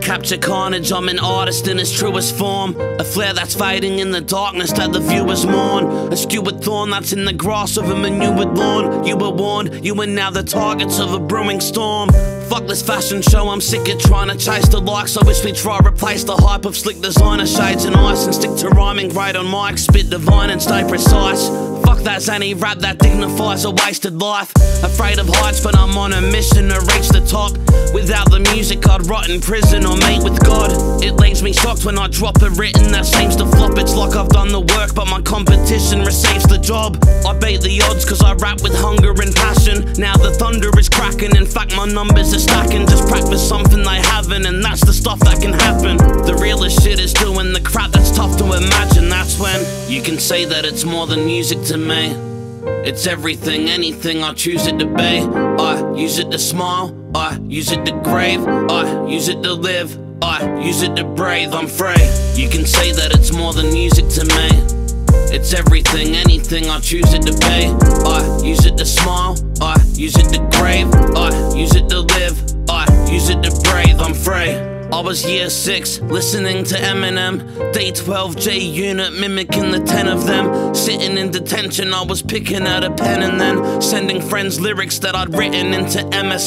capture carnage, I'm an artist in its truest form. A flare that's fading in the darkness that the viewers mourn. A skewered thorn that's in the grass of a manured lawn. You were warned, you are now the targets of a brewing storm. Fuck this fashion show, I'm sick of trying to chase the likes. I wish we'd try replace the hype of slick designer shades and ice, and stick to rhyming great on mic, spit divine and stay precise. Fuck that zany rap that dignifies a wasted life. Afraid of heights, but I'm on a mission to reach the top. Without the music I'd rot in prison or meet with God. It leaves me shocked when I drop a written that seems to flop. It's like I've done the work but my competition receives the job. I beat the odds cause I rap with hunger and passion. Now the thunder is cracking, in fact my numbers are stacking. Just practice something they haven't, and that's the stuff that can happen. The realest shit is doing the crap that's tough to imagine. That's when you can say that it's more than music to me. It's everything, anything I choose it to be. I use it to smile, I use it to grieve, I use it to live, I use it to breathe. I'm free. You can say that it's more than music to me. It's everything, anything I choose it to be. I use it to smile, I use it to grieve, I use it to live, I use it to breathe. I'm free. I was year 6, listening to Eminem, D12G unit mimicking the 10 of them. Sitting in detention, I was picking out a pen and then sending friends lyrics that I'd written into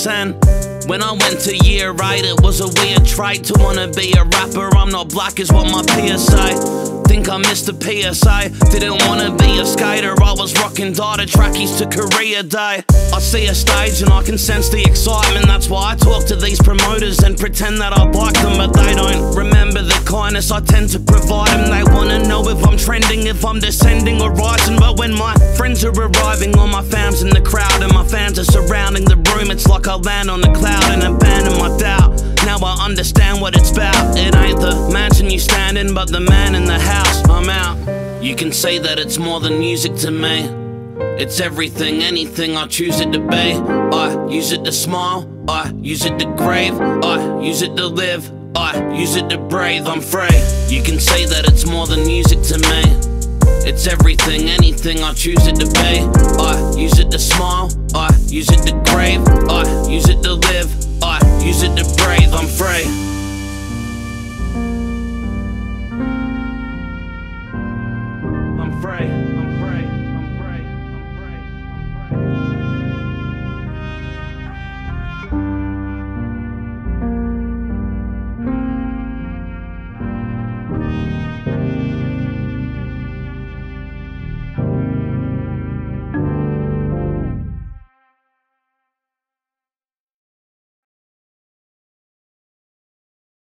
MSN. When I went to year 8, it was a weird trait to wanna be a rapper. I'm not black is what my peers say. Think I missed the PSA, didn't wanna be a skater. I was rocking data trackies to Korea Day. I see a stage and I can sense the excitement. That's why I talk to these promoters and pretend that I like them, but they don't remember the kindness I tend to provide them. They wanna know if I'm trending, if I'm descending or rising. But when my friends are arriving, all my fam's in the crowd and my fans are surrounding the room, it's like I land on a cloud and abandon my doubt. Now I understand what it's about. It ain't the mansion you stand in, but the man in the house. I'm out. You can say that it's more than music to me. It's everything, anything I choose it to be. I use it to smile, I use it to grieve, I use it to live, I use it to breathe. I'm free. You can say that it's more than music to me. It's everything, anything I choose it to be. I use it to smile, I use it to grieve, I use it to live, I use it to breathe. I'm free.